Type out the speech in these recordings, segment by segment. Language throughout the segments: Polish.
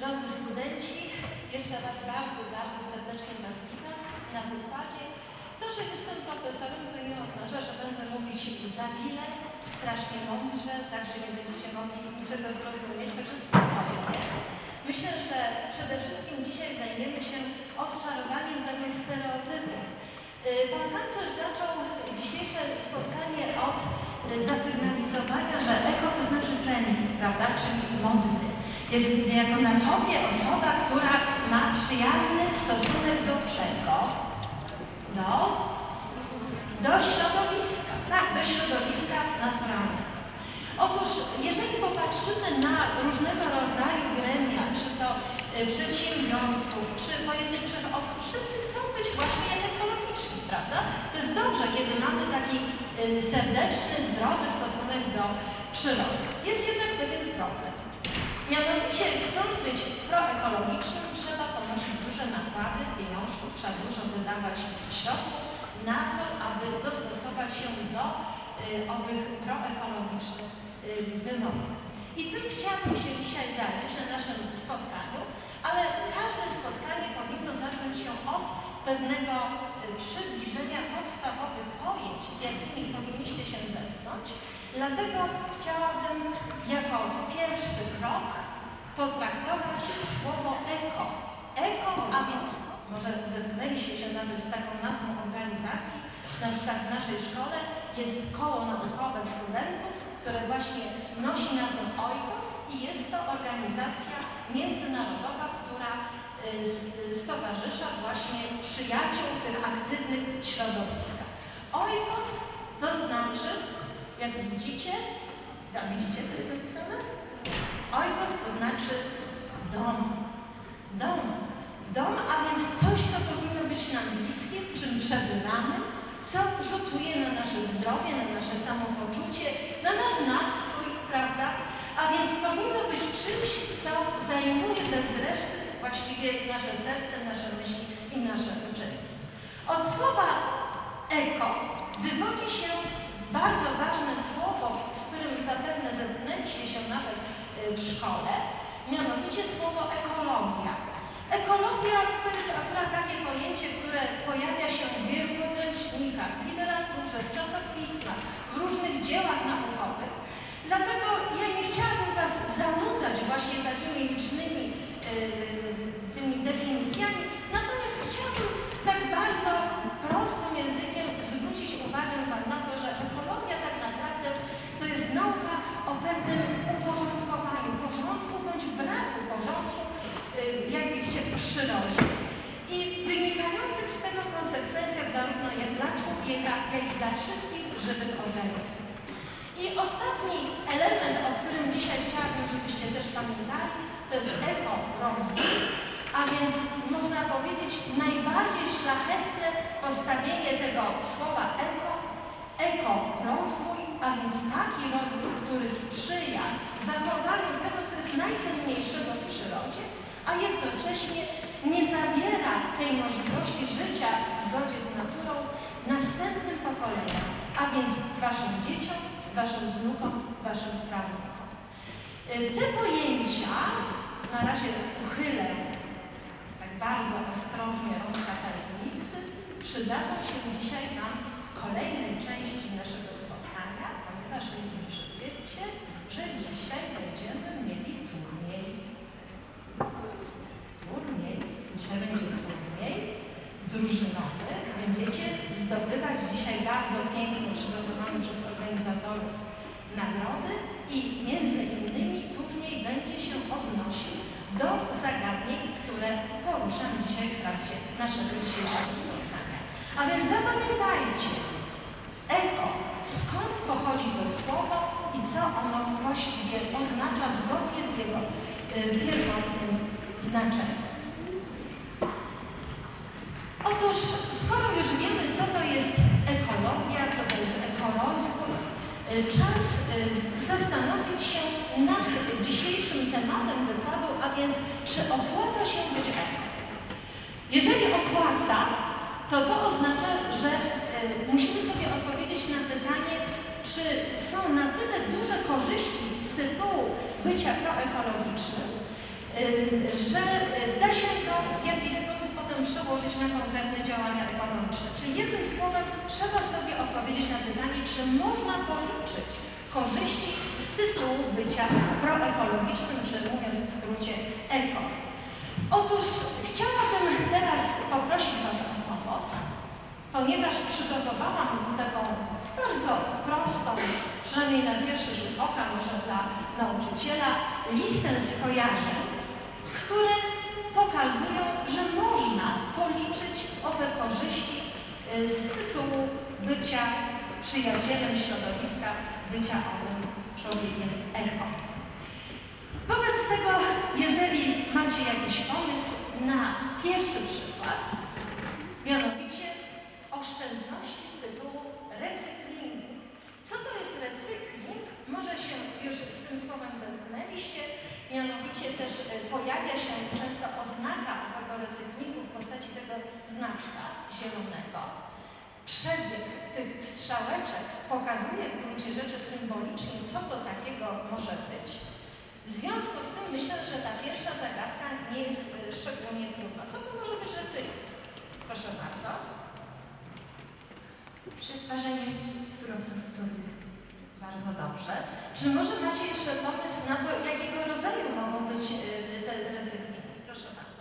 Drodzy studenci, jeszcze raz bardzo, bardzo serdecznie Was witam na wykładzie. To, że jestem profesorem, to nie oznacza, że będę mówić za wiele, strasznie mądrze, tak, że nie będziecie mogli niczego zrozumieć, także spokojnie. Myślę, że przede wszystkim dzisiaj zajmiemy się odczarowaniem pewnych stereotypów. Pan kanclerz zaczął dzisiejsze spotkanie od zasygnalizowania, że eko to znaczy trendy, prawda, czyli modny. Jest jako na topie osoba, która ma przyjazny stosunek do czego? Do środowiska, tak, do środowiska naturalnego. Otóż, jeżeli popatrzymy na różnego rodzaju gremia, czy to przedsiębiorców, czy pojedynczych osób, wszyscy chcą być właśnie ekologiczni, prawda? To jest dobrze, kiedy mamy taki serdeczny, zdrowy stosunek do przyrody. Jest jednak pewien problem. Mianowicie, chcąc być proekologicznym, trzeba ponosić duże nakłady pieniążków, trzeba dużo wydawać środków na to, aby dostosować się do owych proekologicznych wymogów. I tym chciałabym się dzisiaj zająć na naszym spotkaniu, ale każde spotkanie powinno zacząć się od pewnego przybliżenia podstawowych pojęć, z jakimi powinniście się zetknąć. Dlatego chciałabym jako pierwszy krok potraktować słowo eko. Eko, a więc może zetknęliście się nawet z taką nazwą organizacji, na przykład w naszej szkole jest koło naukowe studentów, które właśnie nosi nazwę OIKOS i jest to organizacja międzynarodowa, która stowarzysza właśnie przyjaciół tych aktywnych środowiska. OIKOS to znaczy, jak widzicie, co jest napisane? OIKOS to znaczy dom. Dom. Dom, a więc coś, co powinno być nam bliskie, w czym przebywamy, co rzutuje na nasze zdrowie, na nasze samopoczucie, na nasz nastrój, prawda? A więc powinno być czymś, co zajmuje bez reszty właściwie nasze serce, nasze myśli i nasze uczynki. Od słowa eko wywodzi się bardzo ważne słowo, z którym zapewne zetknęliście się nawet w szkole, mianowicie słowo ekologia. Ekologia to jest akurat takie pojęcie, które pojawia się w wielu podręcznikach, w literaturze, w czasopismach, w różnych dziełach naukowych. Dlatego ja nie chciałabym Was zanudzać właśnie takimi licznymi tymi definicjami, natomiast chciałabym tak bardzo prostym językiem zwrócić uwagę Wam na to, że ekologia tak naprawdę to jest nauka o pewnym uporządkowaniu, porządku bądź braku porządku, jak widzicie, w przyrodzie i wynikających z tego konsekwencjach zarówno jak dla człowieka, jak i dla wszystkich żywych organizmów. I ostatni element, o którym dzisiaj chciałabym, żebyście też pamiętali, to jest ekorozwój, a więc można powiedzieć najbardziej szlachetne postawienie tego słowa ekorozwój, a więc taki rozwój, który sprzyja zachowaniu tego, co jest najcenniejszego w przyrodzie, a jednocześnie nie zabiera tej możliwości życia w zgodzie z naturą następnym pokoleniom, a więc waszym dzieciom, waszym wnukom, waszym prawnukom. Te pojęcia, na razie uchylę tak bardzo ostrożnie rąbka tajemnicy, przydadzą się dzisiaj Wam w kolejnej części naszego spotkania, ponieważ nie wiem, czy wiecie, że dzisiaj będziemy mieli turniej. Dzisiaj będzie turniej drużynowy. Będziecie zdobywać dzisiaj bardzo pięknie przygotowane przez organizatorów nagrody i między innymi turniej będzie się odnosił do zagadnień, które poruszam dzisiaj w trakcie naszego dzisiejszego spotkania. A więc zapamiętajcie, eko, skąd pochodzi to słowo i co ono właściwie oznacza zgodnie z jego pierwotnym znaczeniem. Otóż, skoro już wiemy, co to jest ekologia, co to jest ekorozwój, czas zastanowić się nad dzisiejszym tematem wykładu, a więc czy opłaca się być eko. Jeżeli opłaca, to oznacza, że musimy sobie odpowiedzieć na pytanie, czy są na tyle duże korzyści z tytułu bycia proekologicznym, że da się to w jakiś sposób potem przełożyć na konkretne działania ekonomiczne. Czyli jednym słowem trzeba sobie odpowiedzieć na pytanie, czy można policzyć korzyści z tytułu bycia proekologicznym, czy mówiąc w skrócie eko. Otóż chciałabym teraz poprosić Was o pomoc, ponieważ przygotowałam taką bardzo prostą, przynajmniej na pierwszy rzut oka, może dla nauczyciela, listę skojarzeń, które pokazują, że można policzyć owe korzyści z tytułu bycia przyjacielem środowiska, bycia owym człowiekiem eko. Wobec tego, jeżeli macie jakiś pomysł na pierwszy przykład, mianowicie oszczędności z tytułu recyklingu. Co to jest recykling? Może się już z tym słowem zetknęliście, mianowicie też pojawia się często oznaka owego recyklingu w postaci tego znaczka zielonego. Przebieg tych strzałeczek pokazuje w gruncie rzeczy symbolicznie, co to takiego może być. W związku z tym myślę, że ta pierwsza zagadka nie jest szczególnie trudna. Co to może być recykling? Proszę bardzo. Przetwarzanie surowców wtórnych. Bardzo dobrze. Czy może macie jeszcze pomysł na to, jakiego rodzaju mogą być te recyklingi? Proszę bardzo.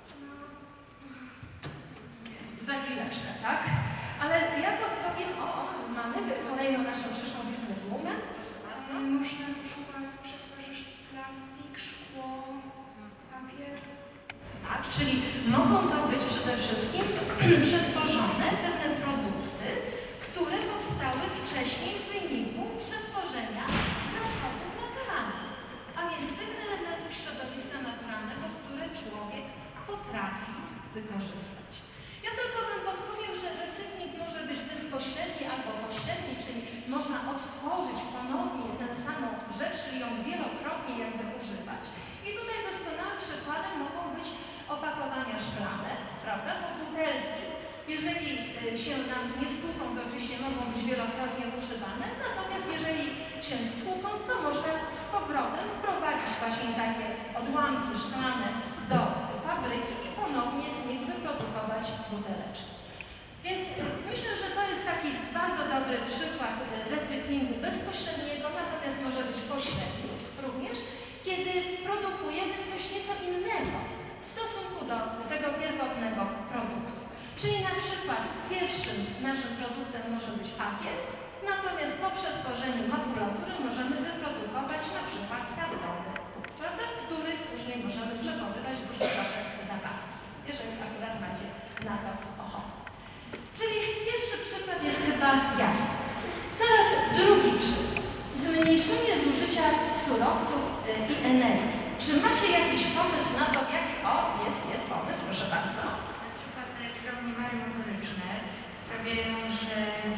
Za chwileczkę, tak? Ale ja podpowiem, mamy kolejną naszą przyszłą bizneswoman. Proszę bardzo. Można na przykład przetwarzać plastik, szkło, papier. Tak, czyli mogą to być przede wszystkim przetworzone pewne produkty, które powstały wcześniej w wyniku przetworzenia zasobów naturalnych, a więc tych elementów środowiska naturalnego, które człowiek potrafi wykorzystać. Ja tylko Wam podpowiem, że recykling może być bezpośredni albo pośredni, czyli można odtworzyć ponownie tę samą rzecz, czyli ją wielokrotnie jakby używać. I tutaj doskonałym przykładem mogą być opakowania szklane, prawda, bo butelki, jeżeli się nam nie stłuką, to oczywiście mogą być wielokrotnie używane, natomiast jeżeli się stłuką, to można z powrotem wprowadzić właśnie takie odłamki szklane do fabryki i ponownie z nich wyprodukować buteleczki. Więc myślę, że to jest taki bardzo dobry przykład recyklingu bezpośredniego, natomiast może być pośredni również, kiedy produkujemy coś nieco innego w stosunku do tego pierwotnego produktu. Czyli na przykład pierwszym naszym produktem może być papier, natomiast po przetworzeniu makulatury możemy wyprodukować na przykład kartony, prawda, w których później możemy przechowywać różne nasze zabawki, jeżeli akurat macie na to ochotę. Czyli pierwszy przykład jest chyba jasny. Teraz drugi przykład. Zmniejszenie zużycia surowców i energii. Czy macie jakiś pomysł na to, jaki... O, jest pomysł, proszę bardzo. Na przykład elektrownie motoryczne sprawiają, że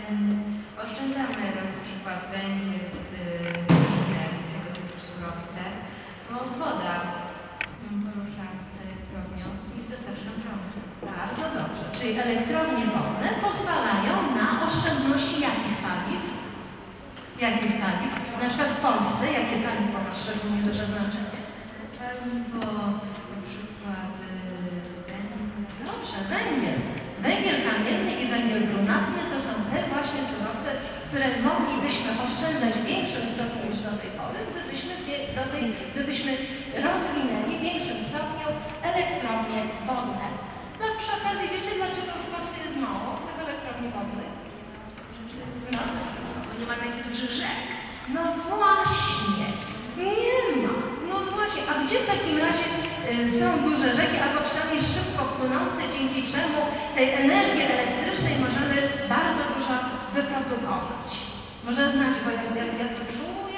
oszczędzamy na przykład węgiel, inne tego typu surowce, bo woda porusza elektrownią i dostarcza nam prądu. Bardzo dobrze. Czyli elektrownie wodne pozwalają na oszczędności jakich paliw? Jakich paliw? Na przykład w Polsce jakie paliwo ma szczególnie duże znaczenie? Paliwo, na przykład węgiel. Dobrze, węgiel. Węgiel kamienny i węgiel brunatny to są te właśnie surowce, które moglibyśmy oszczędzać w większym stopniu niż do tej pory, gdybyśmy rozwinęli w większym stopniu elektrownie wodne. No przy okazji wiecie, dlaczego w Polsce jest mało tych elektrowni wodnych? No. Bo nie ma takich dużych rzek. No właśnie, nie ma. No właśnie, a gdzie w takim razie są duże rzeki, albo przynajmniej szybko płynące, dzięki czemu tej energii elektrycznej możemy bardzo dużo wyprodukować? Może znacie, bo jak wiatru czuł,